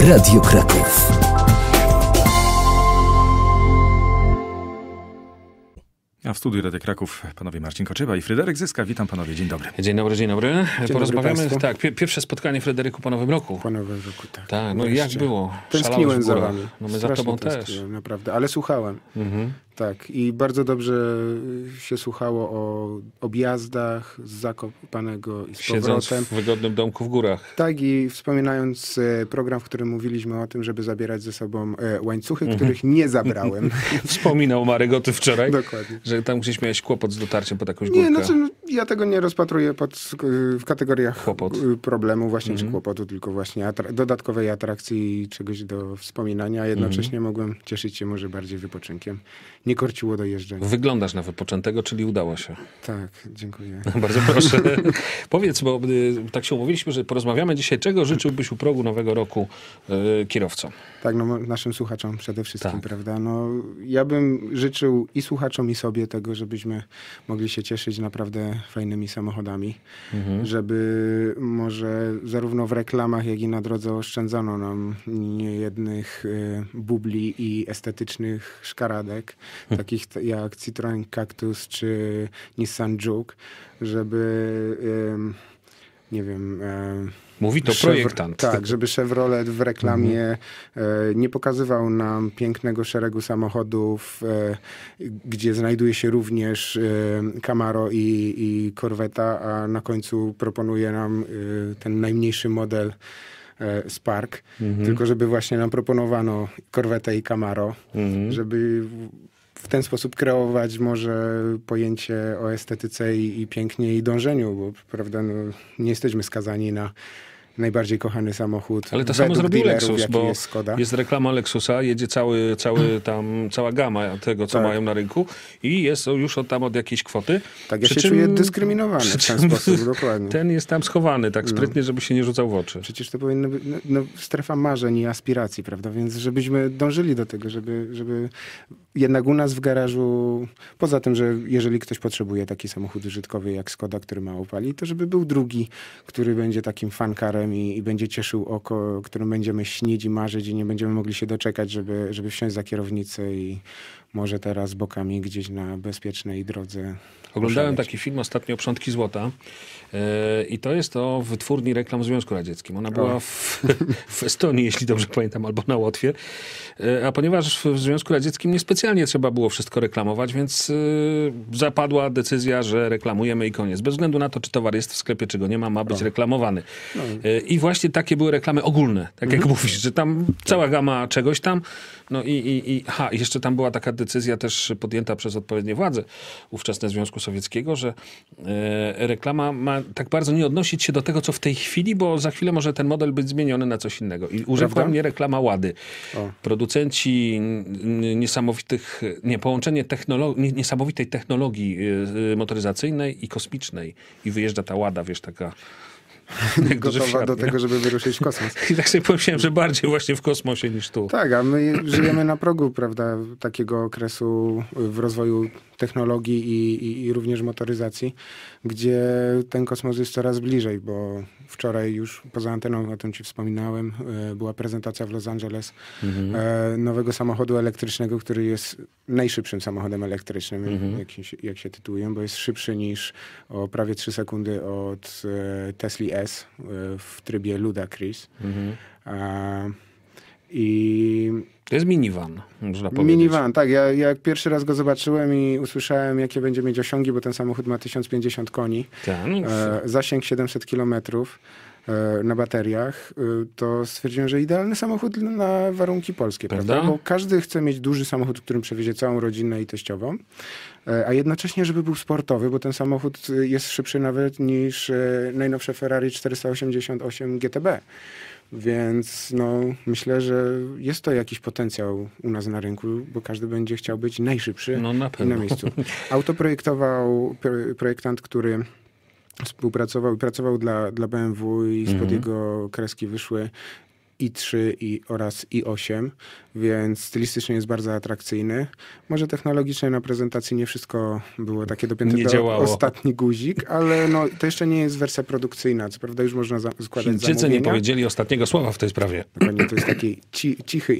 Radio Kraków. A w studiu Radia Kraków panowie Marcin Koczewa i Fryderyk Zyska. Witam panowie, dzień dobry. Dzień dobry, dzień dobry. Porozmawiamy, dobry tak, pierwsze spotkanie Fryderyku po Nowym Roku. Po Nowym Roku, tak. Tak, no i jak było? Tęskniłem za wami. No my za tobą też. Naprawdę, ale słuchałem. Tak, i bardzo dobrze się słuchało o objazdach z Zakopanego i z Siedząc powrotem. w wygodnym domku w górach. Tak, i wspominając program, w którym mówiliśmy o tym, żeby zabierać ze sobą łańcuchy, których nie zabrałem. Wspominał Marek o tym wczoraj. Dokładnie. Że tam gdzieś miałeś kłopot z dotarciem pod jakąś górkę. Nie, ja tego nie rozpatruję w kategoriach problemu właśnie czy kłopotu, tylko właśnie dodatkowej atrakcji i czegoś do wspominania. Jednocześnie mogłem cieszyć się może bardziej wypoczynkiem. Nie korciło do jeżdżenia. Wyglądasz na wypoczętego, czyli udało się. Tak, dziękuję. Bardzo proszę. Powiedz, bo tak się umówiliśmy, że porozmawiamy dzisiaj, czego życzyłbyś u progu Nowego Roku kierowcom? Tak, no naszym słuchaczom przede wszystkim, tak. Prawda? No, ja bym życzył i słuchaczom, i sobie tego, żebyśmy mogli się cieszyć naprawdę fajnymi samochodami. Żeby może zarówno w reklamach, jak i na drodze oszczędzano nam niejednych bubli i estetycznych szkaradek, takich jak Citroen Cactus czy Nissan Juke, żeby nie wiem... Mówi to projektant. Tak, żeby Chevrolet w reklamie nie pokazywał nam pięknego szeregu samochodów, gdzie znajduje się również Camaro i Corvetta, a na końcu proponuje nam ten najmniejszy model Spark, tylko żeby właśnie nam proponowano Corvette i Camaro, żeby w ten sposób kreować może pojęcie o estetyce i pięknie i dążeniu, bo prawda, no, nie jesteśmy skazani na najbardziej kochany samochód. Ale to samo zrobił Lexus, bo jest Skoda. Jest reklama Lexusa, jedzie cała gama tego, co mają na rynku i jest już od jakiejś kwoty. Tak, ja się czuję dyskryminowany w ten sposób, dokładnie. Ten jest tam schowany tak sprytnie, żeby się nie rzucał w oczy. Przecież to powinno być strefa marzeń i aspiracji, prawda? Więc żebyśmy dążyli do tego, żeby jednak u nas w garażu, poza tym, że jeżeli ktoś potrzebuje taki samochód użytkowy jak Skoda, który mało pali, to żeby był drugi, który będzie takim fankarem i będzie cieszył oko, którym będziemy śnić i marzyć i nie będziemy mogli się doczekać, żeby wsiąść za kierownicę i może teraz bokami gdzieś na bezpiecznej drodze. Oglądałem taki film ostatnio, Przątki złota, i to jest o wytwórni reklam w Związku Radzieckim. Ona była w Estonii, jeśli dobrze pamiętam, albo na Łotwie. A ponieważ w Związku Radzieckim niespecjalnie trzeba było wszystko reklamować, więc zapadła decyzja, że reklamujemy i koniec. Bez względu na to, czy towar jest w sklepie, czy go nie ma być reklamowany. I właśnie takie były reklamy ogólne. Tak jak mówisz, że tam cała gama czegoś tam. No i jeszcze tam była taka decyzja też podjęta przez odpowiednie władze ówczesne Związku Sowieckiego, że reklama ma tak bardzo nie odnosić się do tego, co w tej chwili, bo za chwilę może ten model być zmieniony na coś innego. I urzekła mnie reklama Łady. Producenci połączenie niesamowitej technologii motoryzacyjnej i kosmicznej. I wyjeżdża ta Łada, wiesz, taka... Gotowa do tego, żeby wyruszyć w kosmos. I tak sobie pomyślałem, że bardziej właśnie w kosmosie niż tu. Tak, a my żyjemy na progu, prawda, takiego okresu w rozwoju technologii i również motoryzacji, gdzie ten kosmos jest coraz bliżej, bo wczoraj już poza anteną, o tym ci wspominałem, była prezentacja w Los Angeles nowego samochodu elektrycznego, który jest najszybszym samochodem elektrycznym, jak się tytułują, bo jest szybszy niż o prawie 3 sekundy od Tesli S w trybie Ludacris. To jest minivan, można powiedzieć. Minivan, tak. Ja jak pierwszy raz go zobaczyłem i usłyszałem, jakie będzie mieć osiągi, bo ten samochód ma 1050 koni, zasięg 700 kilometrów na bateriach, to stwierdziłem, że idealny samochód na warunki polskie, prawda? Bo każdy chce mieć duży samochód, którym przewiezie całą rodzinę i teściową, a jednocześnie, żeby był sportowy, bo ten samochód jest szybszy nawet niż najnowsze Ferrari 488 GTB. Więc myślę, że jest to jakiś potencjał u nas na rynku, bo każdy będzie chciał być najszybszy na miejscu. Auto projektował projektant, który współpracował i pracował dla BMW i spod jego kreski wyszły i3 oraz i8, więc stylistycznie jest bardzo atrakcyjny. Może technologicznie na prezentacji nie wszystko było takie dopięte do ostatni guzik, ale no, to jeszcze nie jest wersja produkcyjna. Co prawda już można składać Chińczycy zamówienia. nie powiedzieli ostatniego słowa w tej sprawie. Dokładnie, to jest taki cichy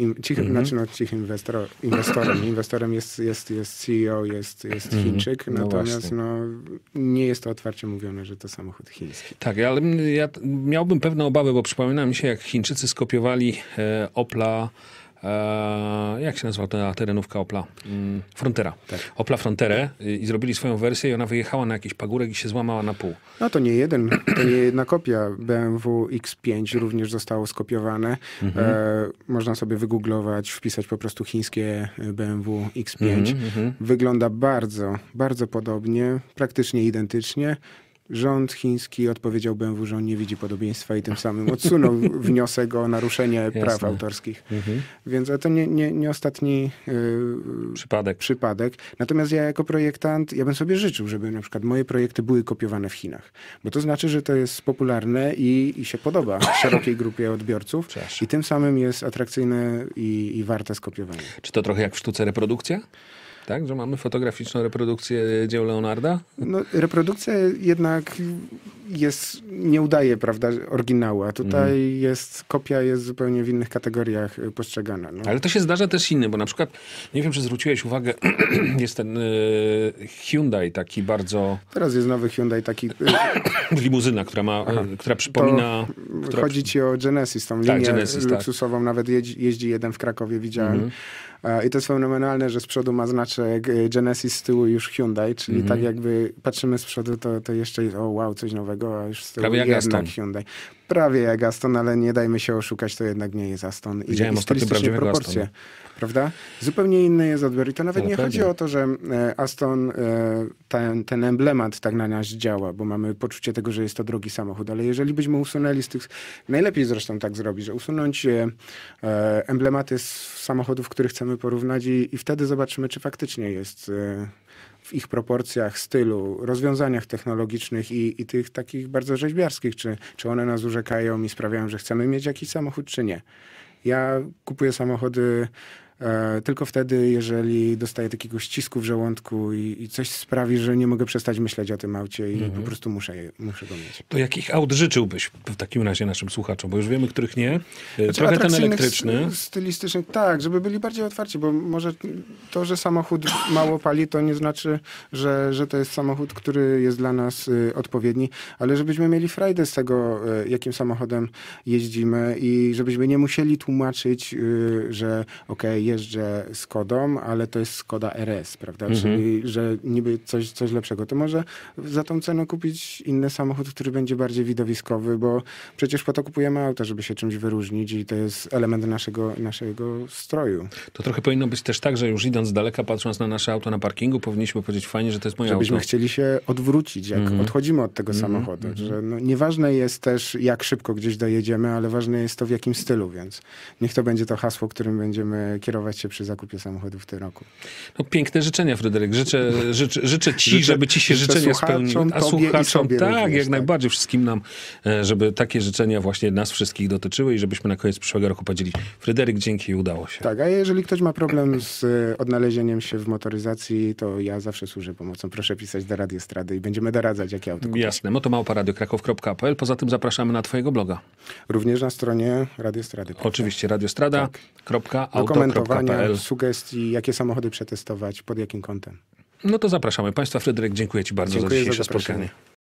inwestorem. Inwestorem jest CEO, jest Chińczyk, natomiast nie jest to otwarcie mówione, że to samochód chiński. Tak, ale ja miałbym pewne obawy, bo przypomina mi się, jak Chińczycy skopiowali Opla, jak się nazywa ta terenówka Opla? Frontera. Tak. Opla Fronterę i zrobili swoją wersję i ona wyjechała na jakiś pagórek i się złamała na pół. No to nie jedna kopia. BMW X5 również zostało skopiowane. Można sobie wygooglować, wpisać po prostu chińskie BMW X5. Wygląda bardzo, bardzo podobnie, praktycznie identycznie. Rząd chiński odpowiedział BMW, że on nie widzi podobieństwa i tym samym odsunął wniosek o naruszenie praw autorskich. Więc to nie ostatni przypadek. Natomiast ja jako projektant, ja bym sobie życzył, żeby na przykład moje projekty były kopiowane w Chinach. Bo to znaczy, że to jest popularne i się podoba szerokiej grupie odbiorców. I tym samym jest atrakcyjne i warte skopiowania. Czy to trochę jak w sztuce reprodukcja? Tak, że mamy fotograficzną reprodukcję dzieł Leonarda? No, reprodukcja jednak nie udaje, prawda, oryginału, a tutaj kopia jest zupełnie w innych kategoriach postrzegana. No. Ale to się zdarza też innym, bo na przykład, nie wiem, czy zwróciłeś uwagę, jest ten Hyundai taki bardzo... Teraz jest nowy Hyundai taki... limuzyna, która przypomina... Chodzi ci o Genesis, tą linię Genesis, luksusową, nawet jeździ jeden w Krakowie, widziałem. I to jest fenomenalne, że z przodu ma znaczek Genesis, z tyłu już Hyundai, czyli tak jakby patrzymy z przodu, to jeszcze jest, coś nowego, a już z tyłu jednak Hyundai. Prawie jak Aston, ale nie dajmy się oszukać, to jednak nie jest Aston. Widziałem ostatnio prawdziwego Astona. Prawda? Zupełnie inny jest odbiór. I to nawet nie chodzi o to, że Aston, ten emblemat tak na nas działa, bo mamy poczucie tego, że jest to drogi samochód, ale jeżeli byśmy usunęli z tych, najlepiej zresztą tak zrobić, że usunąć emblematy z samochodów, których chcemy porównać i wtedy zobaczymy, czy faktycznie jest w ich proporcjach, stylu, rozwiązaniach technologicznych i tych takich bardzo rzeźbiarskich, czy one nas urzekają i sprawiają, że chcemy mieć jakiś samochód, czy nie. Ja kupuję samochody tylko wtedy, jeżeli dostaję takiego ścisku w żołądku i coś sprawi, że nie mogę przestać myśleć o tym aucie i po prostu muszę go mieć. To jakich aut życzyłbyś w takim razie naszym słuchaczom? Bo już wiemy, których nie. Trochę ten elektryczny. Stylistycznych, tak, żeby byli bardziej otwarci, bo może to, że samochód mało pali, to nie znaczy, że to jest samochód, który jest dla nas odpowiedni, ale żebyśmy mieli frajdę z tego, jakim samochodem jeździmy i żebyśmy nie musieli tłumaczyć, że jeżdżę Skodą, ale to jest Skoda RS, prawda? Czyli, że niby coś lepszego. To może za tą cenę kupić inny samochód, który będzie bardziej widowiskowy, bo przecież po to kupujemy auta, żeby się czymś wyróżnić i to jest element naszego stroju. To trochę powinno być też tak, że już idąc z daleka, patrząc na nasze auto na parkingu, powinniśmy powiedzieć fajnie, że to jest moje auto. Żebyśmy chcieli się odwrócić, jak odchodzimy od tego samochodu. Że nieważne jest też, jak szybko gdzieś dojedziemy, ale ważne jest to, w jakim stylu, więc niech to będzie to hasło, którym będziemy kierować się przy zakupie samochodu w tym roku. No, piękne życzenia, Fryderyk. Życzę ci, żeby ci się życzenia spełniły. A słuchaczom, tak, również, jak najbardziej wszystkim nam, żeby takie życzenia właśnie nas wszystkich dotyczyły i żebyśmy na koniec przyszłego roku powiedzieli: Fryderyk, dzięki i udało się. Tak, a jeżeli ktoś ma problem z odnalezieniem się w motoryzacji, to ja zawsze służę pomocą. Proszę pisać do Radiostrady i będziemy doradzać, jakie auto kupić. Jasne. motomałpa.radiokraków.pl. Poza tym zapraszamy na twojego bloga. Również na stronie Radiostrady. Oczywiście, radiostrada.auto.pl. Do komentowania, sugestii, jakie samochody przetestować, pod jakim kątem. No to zapraszamy Państwa. Fryderyk, dziękuję Ci bardzo za dzisiejsze spotkanie.